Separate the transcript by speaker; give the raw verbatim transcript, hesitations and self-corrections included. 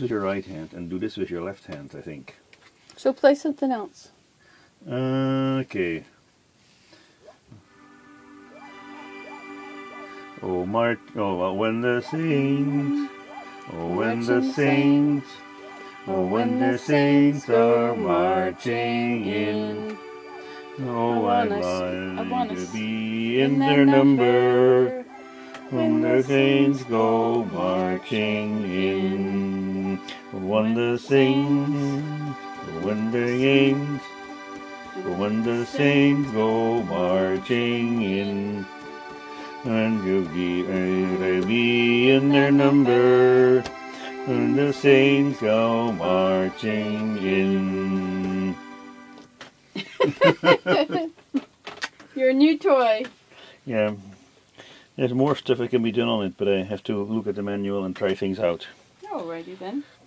Speaker 1: with your right hand and do this with your left hand, I think.
Speaker 2: So play something else.
Speaker 1: Uh, okay. Oh, Mart. Oh, well, when the saints. Oh, when the saints. Oh, when the saints are marching in. Oh, I like to be in their number. When the saints go marching in. When the saints. When the saints. When the saints go marching in. And you'll be, uh, be in their number. When the saints go marching in.
Speaker 2: Your new toy.
Speaker 1: Yeah. There's more stuff that can be done on it, but I have to look at the manual and try things out.
Speaker 2: Alrighty then.